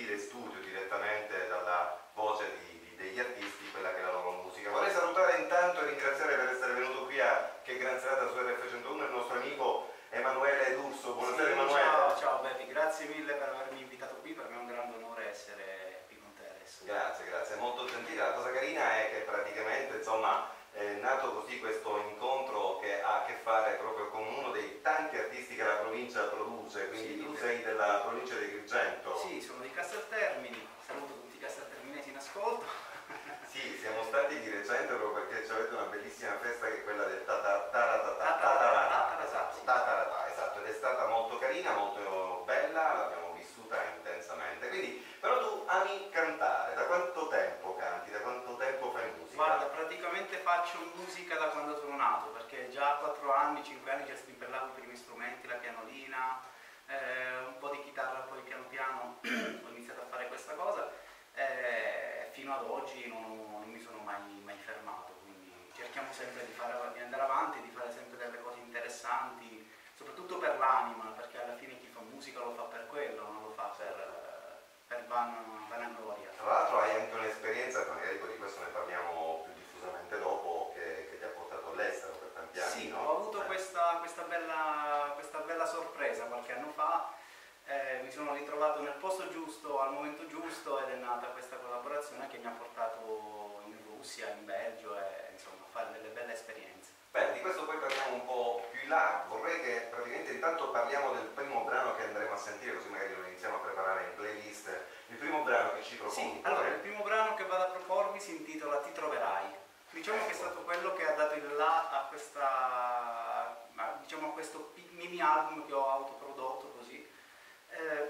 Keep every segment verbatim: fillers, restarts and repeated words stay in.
sentire studio direttamente dalla voce di, di, degli artisti quella che è la loro musica. Vorrei salutare intanto e ringraziare per essere venuto qui a Che Gran Serata su R F centouno il nostro amico Emanuele D'Urso. Buonasera, sì, Emanuele. Ciao, ciao Bepi, grazie mille per avermi invitato qui, per me è un grande onore essere qui con te adesso. Grazie, grazie, molto gentile. La cosa carina è che praticamente insomma è nato così questo incontro che ha a che fare proprio con uno dei tanti artisti che la provincia produce, quindi sì, tu sei della provincia di Agrigento. Sì, sono di Casteltermini, saluto tutti i castelterminesi in ascolto. Sì, siamo stati di recente proprio perché avete una bellissima festa che è quella del Tataratà, esatto, Tataratà, esatto, ed è stata molto carina, molto bella, l'abbiamo vissuta intensamente. Quindi, però tu ami cantare, da quanto tempo canti, da quanto tempo fai musica? Guarda, praticamente faccio musica da quando sono nato, perché già a quattro anni, cinque anni già strimpellavo i primi strumenti, la pianolina, eh, un po' di chitarra, poi piano piano ho iniziato a fare questa cosa. Eh, fino ad oggi non, non mi sono mai, mai fermato, quindi cerchiamo sempre di, fare, di andare avanti, di fare sempre delle cose interessanti, soprattutto per l'anima, perché alla fine chi fa musica lo fa per quello, non lo fa per, per van, vanagloria. Tra l'altro hai anche un'esperienza, magari poi di questo ne parliamo più diffusamente dopo, che, che ti ha portato all'estero per tanti anni, sì, no? Ho avuto eh. questa, questa, bella, questa bella sorpresa qualche anno fa. Eh, mi sono ritrovato nel posto giusto, al momento giusto, ed è nata questa collaborazione che mi ha portato in Russia, in Belgio, e insomma a fare delle belle esperienze. Beh, di questo poi parliamo un po' più in là. Vorrei che praticamente intanto parliamo del primo brano che andremo a sentire, così magari lo iniziamo a preparare in playlist. Il primo brano che ci proponi. Sì, allora il primo brano che vado a proporvi si intitola Ti troverai. Diciamo che è stato quello che ha dato il là a questa, diciamo, a questo mini album che ho autoprodotto così. Eh,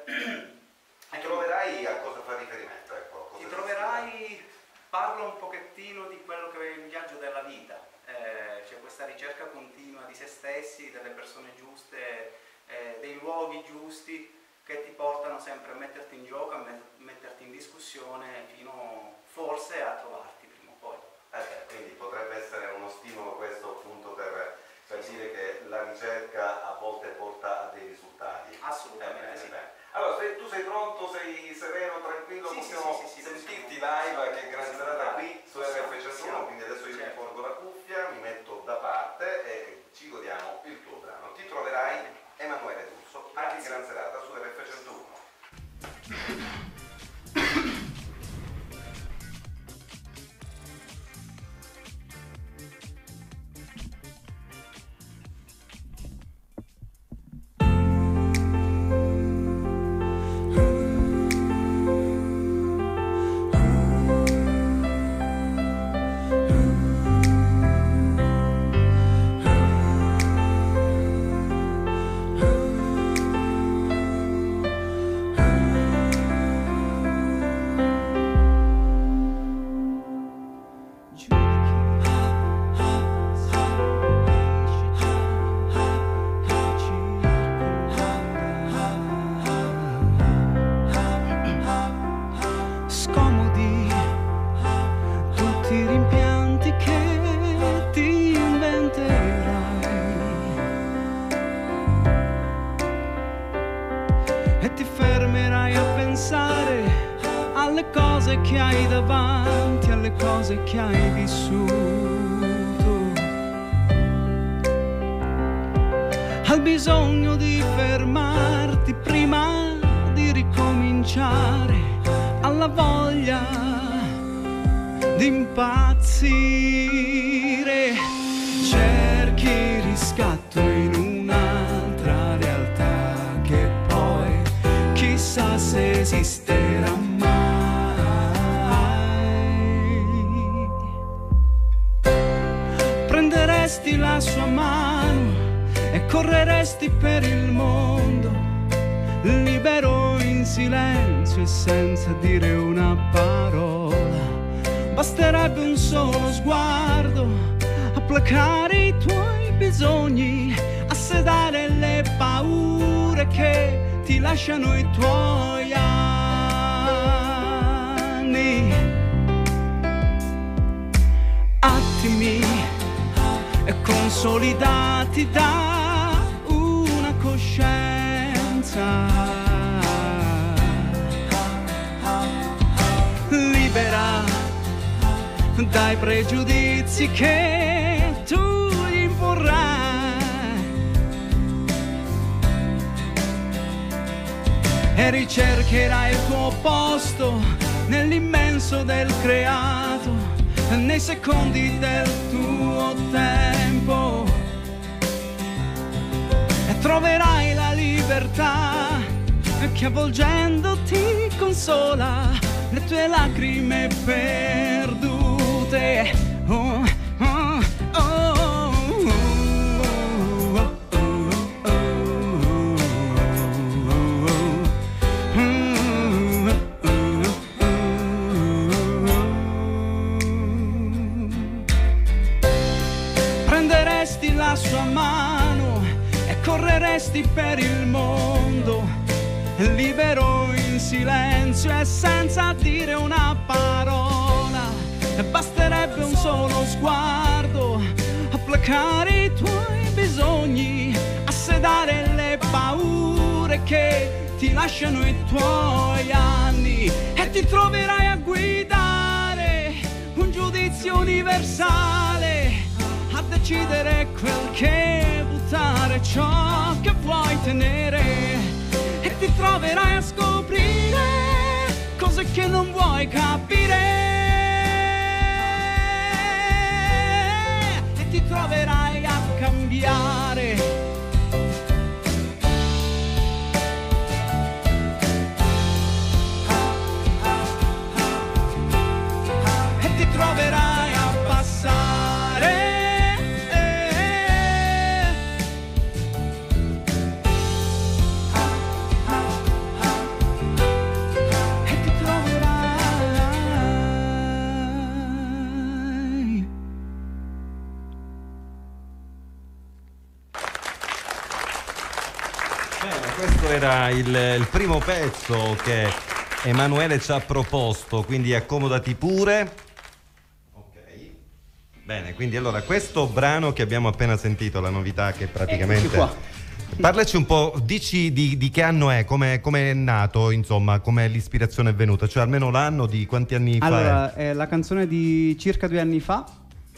ti troverai a cosa fa riferimento? Ecco, cosa ti troverai, parlo un pochettino di quello che è il viaggio della vita, eh, c'è questa ricerca continua di se stessi, delle persone giuste, eh, dei luoghi giusti che ti portano sempre a metterti in gioco, a metterti in discussione fino forse a trovarti prima o poi. Eh beh, quindi potrebbe essere uno stimolo questo appunto per, per dire che la ricerca a volte porta a dei risultati. Assolutamente eh, sì. Beh. Allora, se tu sei pronto, sei sereno, tranquillo, sì, possiamo sì, sì, sì, sentirti possiamo, live, che gran serata qui su R F centouno, quindi adesso io certo. mi porgo la cuffia, mi metto da parte e ci godiamo il tuo brano. Ti troverai, Emanuele D'Urso, anche gran serata su R F centouno. Che hai davanti, alle cose che hai vissuto, al bisogno di fermarti prima di ricominciare, alla voglia di impazzire. Cerchi riscatto in un'altra realtà che poi chissà se esisterà mai. Prenderesti la sua mano e correresti per il mondo, libero in silenzio e senza dire una parola. Basterebbe un solo sguardo a placare i tuoi bisogni, a sedare le paure che ti lasciano i tuoi anni. Attimi e consolidati da una coscienza dai pregiudizi che tu imporrai. E ricercherai il tuo posto nell'immenso del creato, nei secondi del tuo tempo, e troverai la libertà che avvolgendoti consola le tue lacrime perdute. Oh, oh, oh. La sua mano e correresti per il mondo, libero in silenzio e senza dire una parola, e basterebbe un solo sguardo a placare i tuoi bisogni, a sedare le paure che ti lasciano i tuoi anni, e ti troverai a guidare un giudizio universale, a decidere quel che buttare, ciò che vuoi tenere, e ti troverai a scoprire cose che non vuoi capire, e ti troverai a cambiare. E ti troverai a passare. Questo era il, il primo pezzo che Emanuele ci ha proposto, quindi accomodati pure. Ok. Bene, quindi allora questo brano che abbiamo appena sentito, la novità che praticamente... Parlaci un po', dici di, di che anno è, come è nato, insomma, come l'ispirazione è venuta, cioè almeno l'anno, di quanti anni fa allora, è? È la canzone di circa due anni fa.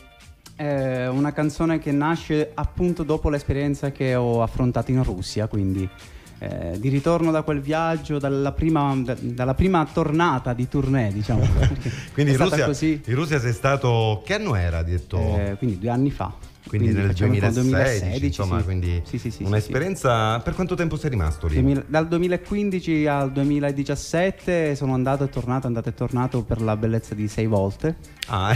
È una canzone che nasce appunto dopo l'esperienza che ho affrontato in Russia, quindi eh, di ritorno da quel viaggio, dalla prima, da, dalla prima tornata di tournée, diciamo. Quindi in Russia, così. in Russia sei stato, che anno era, detto? Eh, quindi due anni fa. Quindi, quindi nel duemilasedici, duemilasedici, insomma, sì. quindi sì, sì, sì, un'esperienza. Sì, sì. Per quanto tempo sei rimasto lì? duemila, dal duemilaquindici al duemiladiciassette sono andato e tornato, andato e tornato per la bellezza di sei volte. Ah,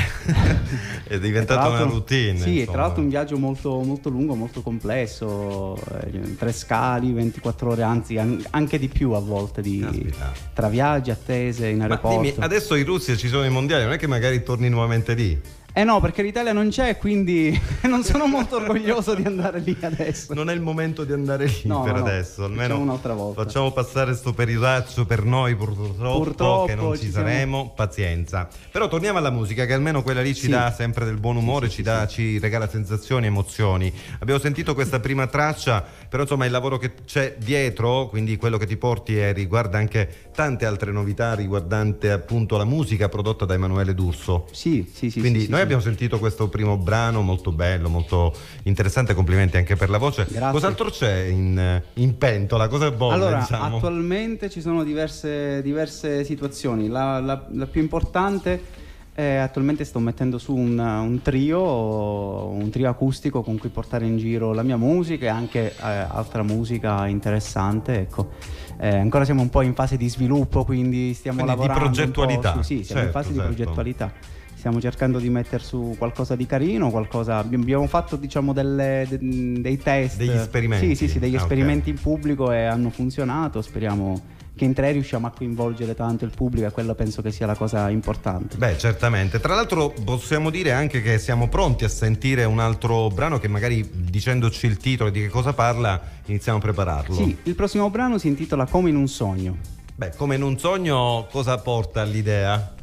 è diventata una routine. Sì, insomma. Tra l'altro un viaggio molto, molto lungo, molto complesso, eh, tre scali, ventiquattro ore, anzi anche di più a volte, di, tra viaggi, attese in aeroporto. Ma dimmi, adesso in Russia ci sono i mondiali, non è che magari torni nuovamente lì? Eh no, perché l'Italia non c'è, quindi non sono molto orgoglioso di andare lì adesso. Non è il momento di andare lì no, per no, adesso, almeno facciamo un'altra volta. Facciamo passare sto periodaccio per noi purtroppo, purtroppo che non ci, ci saremo, siamo... pazienza. Però torniamo alla musica, che almeno quella lì ci sì. dà sempre del buon umore, sì, sì, ci, dà, sì. ci regala sensazioni, emozioni. Abbiamo sentito questa prima traccia, però insomma il lavoro che c'è dietro, quindi quello che ti porti è, riguarda anche tante altre novità riguardante appunto la musica prodotta da Emanuele D'Urso. Sì, sì, sì. Quindi sì, noi sì, abbiamo sì. sentito questo primo brano molto bello, molto interessante, complimenti anche per la voce. Grazie. Cos'altro c'è in, in pentola? Cosa è buono? Allora, diciamo? attualmente ci sono diverse, diverse situazioni. La, la, la più importante è attualmente sto mettendo su un, un trio, un trio acustico con cui portare in giro la mia musica e anche eh, altra musica interessante, ecco. Eh, ancora siamo un po' in fase di sviluppo, quindi stiamo quindi lavorando di progettualità. Su, sì, siamo certo, in fase certo. di progettualità. Stiamo cercando di mettere su qualcosa di carino, qualcosa. Abbiamo fatto, diciamo, delle, de, dei test. Degli esperimenti. Sì, sì, sì, degli ah, esperimenti okay. in pubblico e hanno funzionato. Speriamo che in tre riusciamo a coinvolgere tanto il pubblico, e quello penso che sia la cosa importante. Beh, certamente. Tra l'altro possiamo dire anche che siamo pronti a sentire un altro brano che magari, dicendoci il titolo e di che cosa parla, iniziamo a prepararlo. Sì, il prossimo brano si intitola Come in un sogno. Beh, come in un sogno cosa porta all'idea?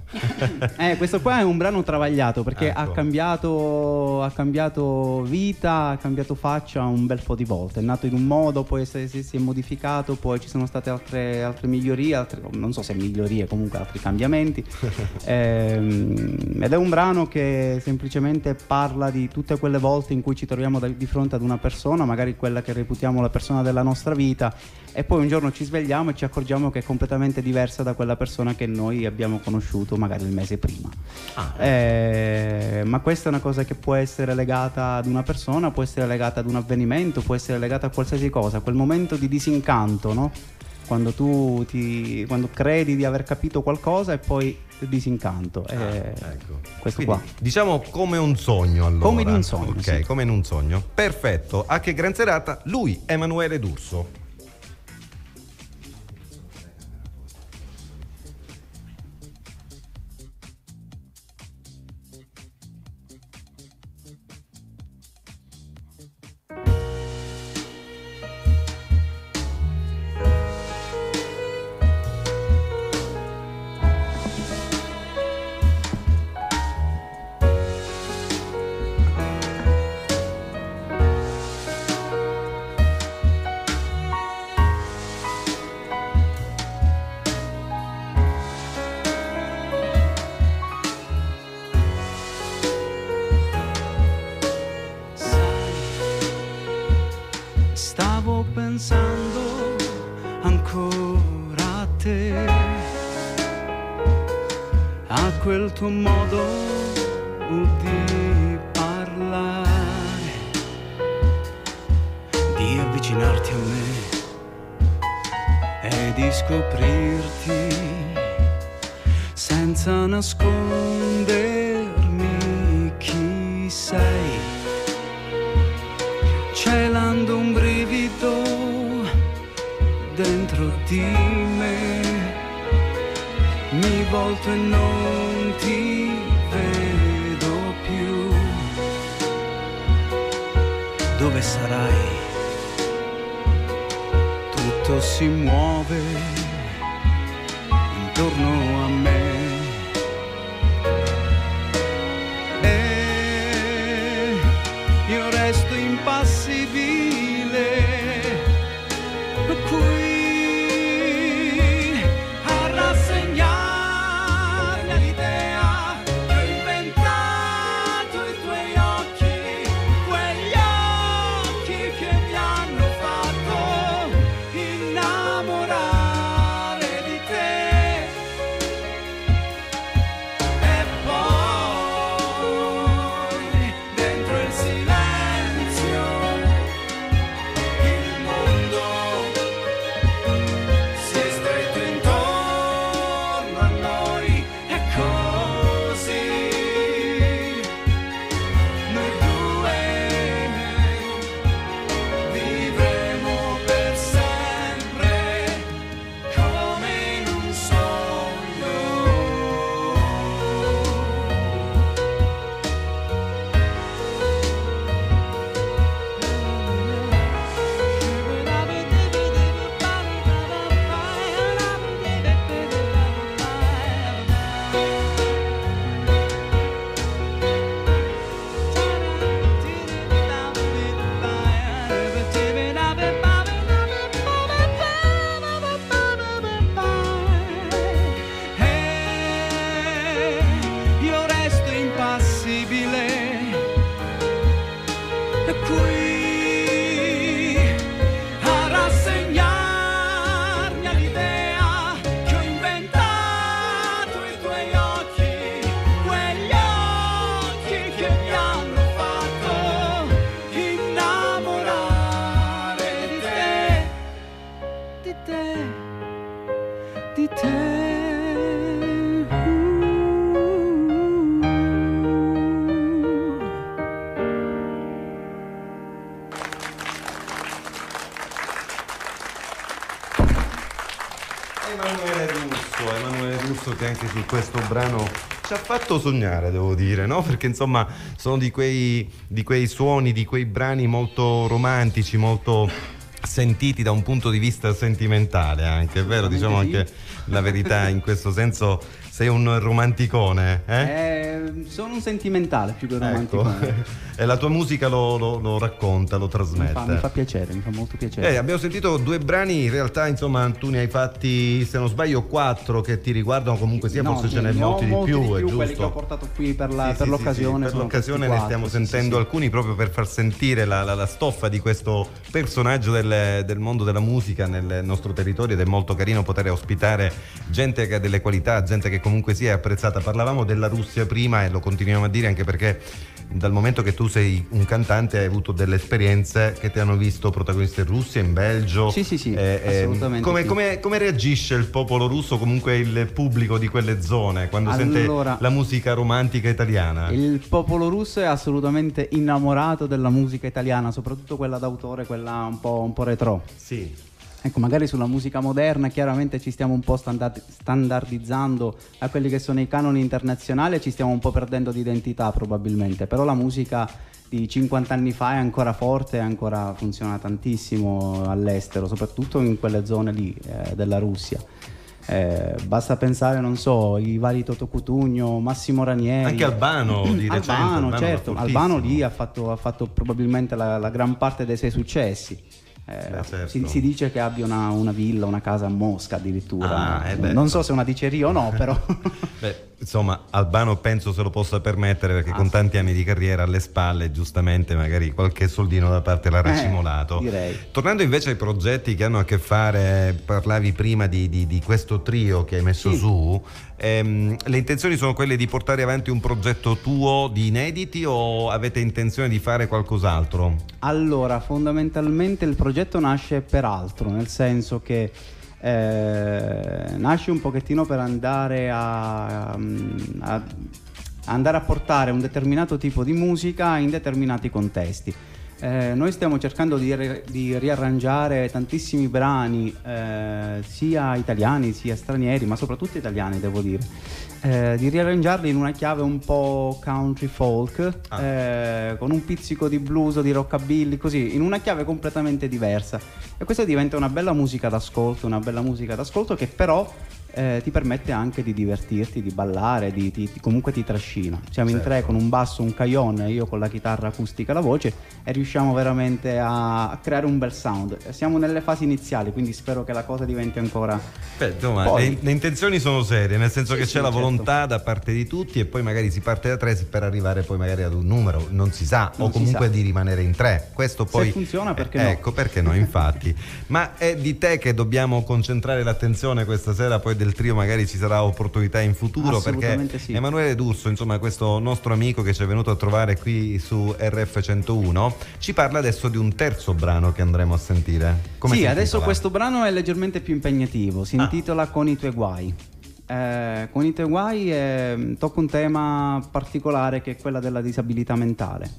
eh, questo qua è un brano travagliato perché Ecco. ha cambiato ha cambiato vita, ha cambiato faccia un bel po' di volte. È nato in un modo, poi si, si, si è modificato, poi ci sono state altre, altre migliorie, altre, non so se migliorie, comunque altri cambiamenti. Ehm, ed è un brano che semplicemente parla di tutte quelle volte in cui ci troviamo da- di fronte ad una persona, magari quella che reputiamo la persona della nostra vita, e poi un giorno ci svegliamo e ci accorgiamo che è completamente diversa da quella persona che noi abbiamo conosciuto magari il mese prima. Eh, ma questa è una cosa che può essere legata ad una persona, può essere legata ad un avvenimento, può essere legata a qualsiasi cosa, quel momento di disincanto, no? Quando tu ti, quando credi di aver capito qualcosa e poi il disincanto. Ah, eh, ecco. Questo Quindi, qua. diciamo come un sogno, allora. Come in un sogno, Ok, sì. come in un sogno. Perfetto. A che gran serata, lui, Emanuele D'Urso. Sai, stavo pensando ancora a te, a quel tuo modo di parlare, di avvicinarti a me e di scoprirti senza nascondermi chi sei, celando un brivido dentro di me. Mi volto e non ti vedo più. Dove sarai? Tutto si muove intorno a me. E io resto impassibile qui a rassegnarmi all'idea che ho inventato i tuoi occhi, quegli occhi che mi hanno fatto innamorare di te. E poi dentro il silenzio il mondo si è stretto intorno a noi e così noi due vivremo per sempre come in un sogno. E io resto impassibile qui a rassegnarmi all'idea che ho inventato i tuoi occhi, quegli occhi che mi hanno fatto innamorare di te, di te, di te. Emanuele Russo, Emanuele Russo che anche su questo brano ci ha fatto sognare, devo dire, no? Perché insomma sono di quei, di quei suoni, di quei brani molto romantici, molto sentiti da un punto di vista sentimentale anche, è vero? Diciamo sì. anche la verità, in questo senso sei un romanticone, eh? Eh, sono un sentimentale più che un romanticone. Ecco. E la tua musica lo, lo, lo racconta, lo trasmette. Mi fa, mi fa piacere, mi fa molto piacere. Eh, abbiamo sentito due brani, in realtà insomma tu ne hai fatti, se non sbaglio, quattro che ti riguardano, comunque sia, No, forse ce n'è ne ho molti di molti più, di è più, giusto? quelli che ho portato qui per, la, Sì, per sì, l'occasione. sì, sì. Per sono l'occasione questi ne stiamo quattro, sì, sentendo sì, alcuni proprio per far sentire la, la, la stoffa di questo personaggio del, del mondo della musica nel nostro territorio, ed è molto carino poter ospitare gente che ha delle qualità, gente che comunque sia apprezzata. Parlavamo della Russia prima e lo continuiamo a dire anche perché dal momento che tu sei un cantante hai avuto delle esperienze che ti hanno visto protagonista in Russia, in Belgio. Sì, sì, sì, eh, assolutamente come, sì. come, come reagisce il popolo russo, comunque il pubblico di quelle zone, quando Allora, sente la musica romantica italiana? Il popolo russo è assolutamente innamorato della musica italiana, soprattutto quella d'autore, quella un po', un po' retro. Sì. Ecco, magari sulla musica moderna chiaramente ci stiamo un po' standard- standardizzando a quelli che sono i canoni internazionali e ci stiamo un po' perdendo di identità probabilmente, però la musica di cinquanta anni fa è ancora forte e ancora funziona tantissimo all'estero, soprattutto in quelle zone lì eh, della Russia. Eh, basta pensare, non so, i vari Toto Cutugno, Massimo Ranieri, Anche Albano di recente. Albano, Albano certo, era Albano fortissimo. lì ha fatto, ha fatto probabilmente la, la gran parte dei suoi successi. Eh, Beh, certo. si, si dice che abbia una, una villa, una casa a Mosca addirittura. Ah, eh beh. Non so se è una diceria o no, però. Beh, insomma, Albano penso se lo possa permettere perché Ah, con sì. tanti anni di carriera alle spalle, giustamente magari qualche soldino da parte l'ha racimolato. Eh, direi. Tornando invece ai progetti che hanno a che fare, parlavi prima di, di, di questo trio che hai messo Sì. su, ehm, le intenzioni sono quelle di portare avanti un progetto tuo di inediti o avete intenzione di fare qualcos'altro? Allora, fondamentalmente il progetto nasce per altro, nel senso che eh, nasce un pochettino per andare a, a andare a portare un determinato tipo di musica in determinati contesti. Eh, noi stiamo cercando di, ri- di riarrangiare tantissimi brani, eh, sia italiani sia stranieri, ma soprattutto italiani devo dire, eh, di riarrangiarli in una chiave un po' country folk, Ah. eh, con un pizzico di blues o di rockabilly, così, in una chiave completamente diversa. E questa diventa una bella musica d'ascolto, una bella musica d'ascolto che però eh, ti permette anche di divertirti, di ballare, di, di- di- comunque ti trascina. Siamo Certo. in tre con un basso, un cajon e io con la chitarra acustica e la voce e riusciamo veramente a, a creare un bel sound. Siamo nelle fasi iniziali, quindi spero che la cosa diventi ancora... Beh, insomma, Poi- le, le intenzioni sono serie, nel senso Sì, che sì, c'è la certo. volontà da parte di tutti e poi magari si parte da tre per arrivare poi magari ad un numero, non si sa, Non o si comunque sa. di rimanere in tre. Questo Se poi funziona, perché eh, no? Ecco, perché no, infatti. Ma è di te che dobbiamo concentrare l'attenzione questa sera, poi del trio magari ci sarà opportunità in futuro, perché Assolutamente sì. Emanuele D'Urso, insomma, questo nostro amico che ci è venuto a trovare qui su R F centouno, ci parla adesso di un terzo brano che andremo a sentire. Come sì, si adesso intitola? questo brano è leggermente più impegnativo, si Ah. intitola Con i tuoi guai. Eh, con i tuoi guai eh, tocca un tema particolare che è quella della disabilità mentale.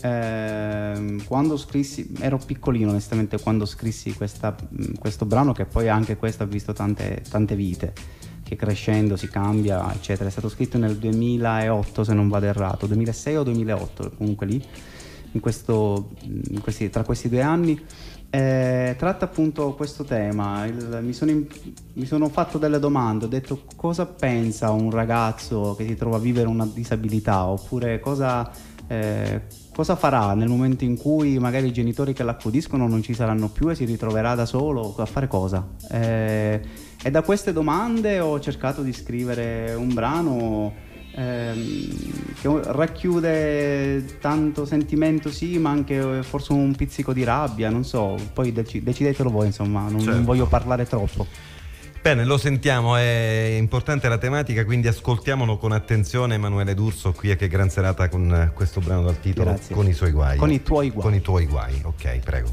Eh, quando scrissi, ero piccolino onestamente quando scrissi questa, questo brano, che poi anche questo ha visto tante, tante vite, che crescendo si cambia eccetera. È stato scritto nel duemilaotto se non vado errato, duemilasei o duemilaotto, comunque lì in questo, in questi, tra questi due anni. Eh, tratta appunto questo tema. Il- mi, sono in- mi sono fatto delle domande, ho detto cosa pensa un ragazzo che si trova a vivere una disabilità, oppure cosa, eh, cosa farà nel momento in cui magari i genitori che l'accudiscono non ci saranno più e si ritroverà da solo, a fare cosa? Eh, e da queste domande ho cercato di scrivere un brano ehm, che racchiude tanto sentimento, sì, ma anche forse un pizzico di rabbia, non so, poi deci- decidetelo voi, insomma, non, Certo. non voglio parlare troppo. Bene, lo sentiamo, è importante la tematica, quindi ascoltiamolo con attenzione. Emanuele D'Urso qui a Che Gran Serata con eh, questo brano dal titolo Grazie. Con i suoi guai. Con i tuoi guai. Con i tuoi guai, ok, prego.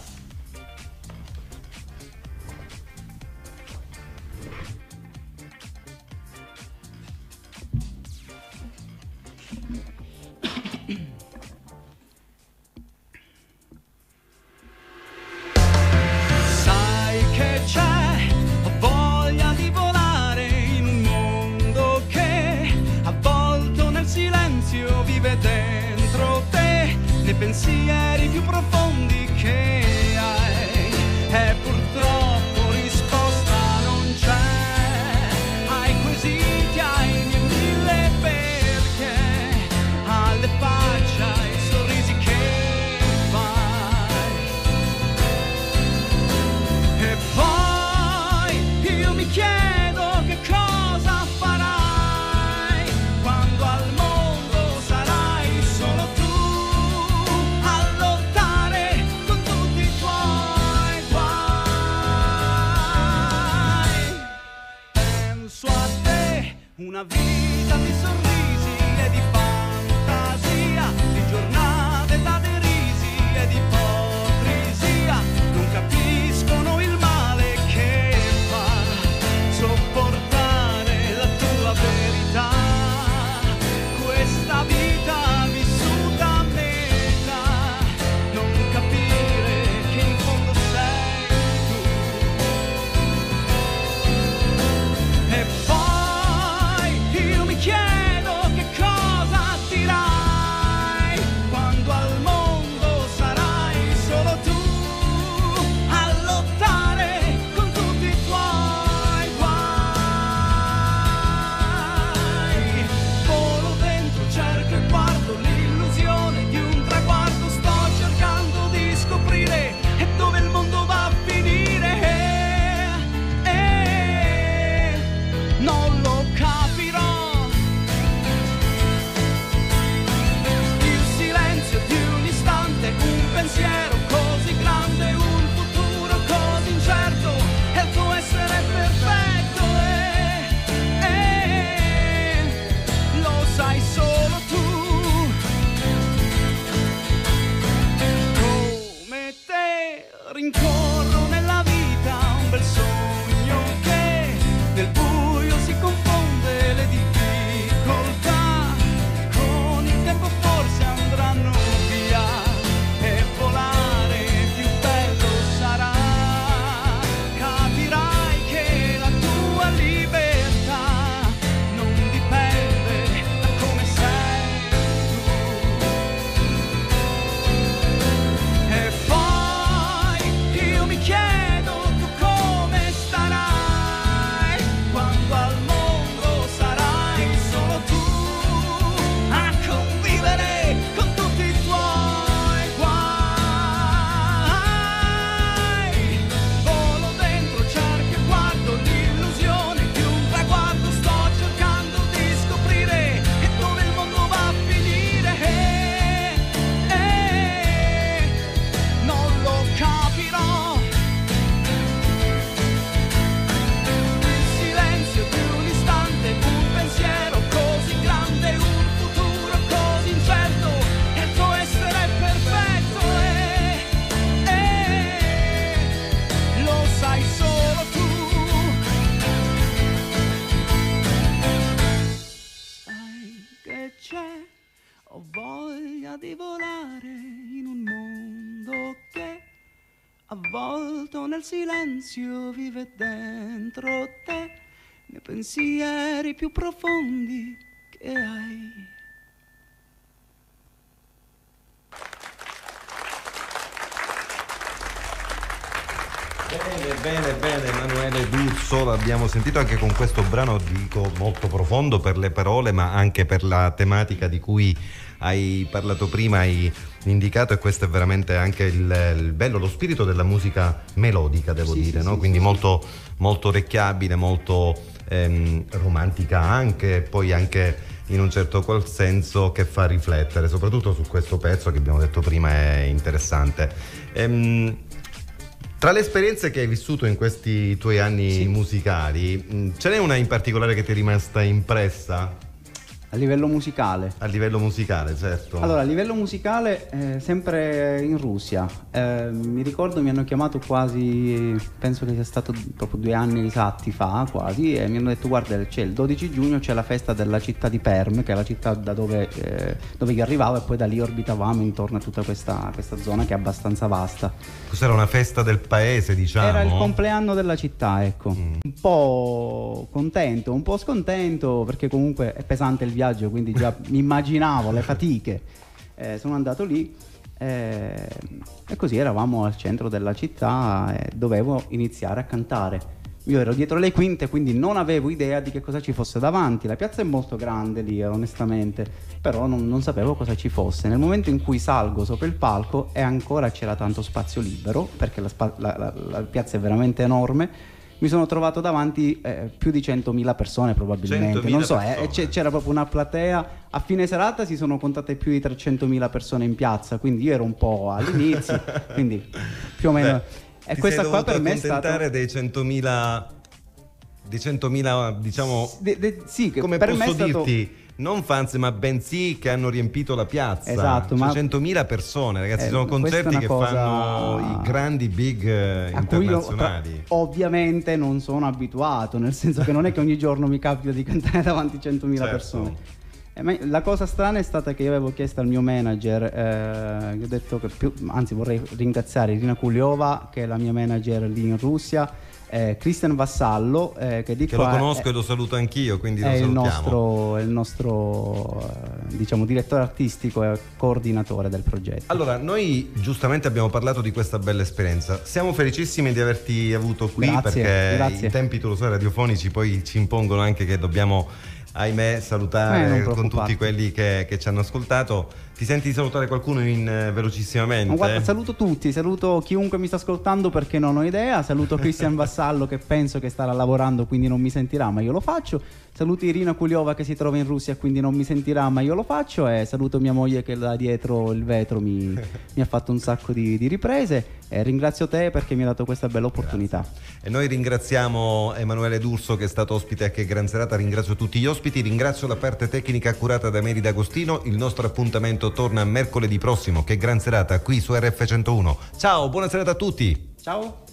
Sai che c'è, ho voglia di volare in un mondo che avvolto nel silenzio vive dentro te, nei pensieri più profondi che hai. penso a te, una vita di sorrisi e di fantasia, di giornate da derisi e di ipocrisia. Non capiscono il male che fa sopportare la tua verità. Questa vita vissuta a metà, non capire che in fondo sei tu. E poi io mi chiedo che cosa dirai quando al mondo sarai solo tu a lottare con tutti i tuoi guai. Volo dentro, cerco e guardo l'illusione di un traguardo, sto cercando di scoprire e dove il mondo va a finire. E, e non lo capirò. Il silenzio di un istante, un pensiero così grande, un futuro così incerto, e il tuo essere perfetto. E, e lo sai solo tu. Come te rincorro nella vita un bel sogno che nel buio si confonde le difficoltà. Con il tempo forse andranno via e volare più bello sarà. Capirai che la tua libertà non dipende da come sei tu. E poi io mi chiedo tu come starai quando al mondo sarai solo tu a convivere con tutti i tuoi guai. Volo dentro, cerco e guardo l'illusione di un traguardo, sto cercando di scoprire e dove il mondo va a finire. E, e non lo capirò. Il silenzio di un istante, un pensiero così grande, un futuro così incerto, e il tuo essere perfetto. E, e lo sai solo tu. Sai che c'è, ho voglia di volare in un mondo che avvolto nel silenzio vive dentro te, nei pensieri più profondi che hai. Bene, bene, bene, Emanuele Duzzo, l'abbiamo sentito anche con questo brano, dico, molto profondo per le parole, ma anche per la tematica di cui hai parlato prima, hai indicato, e questo è veramente anche il, il bello, lo spirito della musica melodica, devo Sì, dire, sì, no? sì, Quindi sì, molto, molto orecchiabile, molto ehm, romantica anche, poi anche in un certo qual senso che fa riflettere, soprattutto su questo pezzo che abbiamo detto prima è interessante. Ehm, Tra le esperienze che hai vissuto in questi tuoi anni Sì. musicali, mh, ce n'è una in particolare che ti è rimasta impressa? A livello musicale. A livello musicale, certo. Allora, a livello musicale, eh, sempre in Russia. Eh, mi ricordo mi hanno chiamato quasi, penso che sia stato proprio due anni esatti fa, quasi, e mi hanno detto: guarda, c'è il dodici giugno, c'è la festa della città di Perm, che è la città da dove, eh, dove io arrivavo, e poi da lì orbitavamo intorno a tutta questa, questa zona che è abbastanza vasta. Cos'era, una festa del paese, diciamo? Era il compleanno della città, ecco. Mm. Un po' contento, un po' scontento, perché comunque è pesante il viaggio, quindi già mi immaginavo le fatiche. Eh, sono andato lì eh, e così eravamo al centro della città e dovevo iniziare a cantare. Io ero dietro le quinte, quindi non avevo idea di che cosa ci fosse davanti. La piazza è molto grande lì, onestamente, però non, non sapevo cosa ci fosse. Nel momento in cui salgo sopra il palco e ancora c'era tanto spazio libero, perché la, spa- la, la, la piazza è veramente enorme, mi sono trovato davanti eh, più di centomila persone probabilmente, centomila non so, eh, persone. c- c'era proprio una platea. A fine serata si sono contate più di trecentomila persone in piazza, quindi io ero un po' all'inizio, quindi più o meno. Beh, e ti questa sei qua dovuto per me è stata... accontentare dei centomila di centomila, diciamo, De, de, sì, che come per posso me è stato... dirti, non fans, ma bensì che hanno riempito la piazza. Esatto, cioè, ma centomila persone, ragazzi, eh, sono concerti che cosa... fanno i grandi big eh, a cui io, internazionali. tra, ovviamente non sono abituato, nel senso che non è che ogni giorno mi capita di cantare davanti a centomila Certo. persone. Eh, ma la cosa strana è stata che io avevo chiesto al mio manager, eh, ho detto che più, anzi vorrei ringraziare Irina Kuliova, che è la mia manager lì in Russia, eh, Christian Vassallo, eh, che di Che qua lo conosco è, e lo saluto anch'io, quindi lo è il salutiamo. nostro, è il nostro eh, diciamo direttore artistico e coordinatore del progetto. Allora, noi giustamente abbiamo parlato di questa bella esperienza. Siamo felicissimi di averti avuto qui, Grazie, perché grazie. i tempi, tu lo sai, radiofonici poi ci impongono anche che dobbiamo, ahimè, Eh, salutare non con tutti preoccuparti. quelli che, che ci hanno ascoltato. Ti senti di salutare qualcuno in eh, velocissimamente? Ma guarda, saluto tutti, saluto chiunque mi sta ascoltando perché non ho idea, saluto Christian Vassallo che penso che starà lavorando quindi non mi sentirà ma io lo faccio, saluto Irina Kuliova che si trova in Russia quindi non mi sentirà ma io lo faccio, e saluto mia moglie che là dietro il vetro mi, mi ha fatto un sacco di, di riprese, e ringrazio te perché mi ha dato questa bella opportunità. E noi ringraziamo Emanuele D'Urso che è stato ospite a Che Gran Serata, ringrazio tutti gli ospiti, ringrazio la parte tecnica curata da Meri D'Agostino. Il nostro appuntamento torna mercoledì prossimo. Che Gran Serata qui su R F centouno. Ciao, buona serata a tutti. Ciao.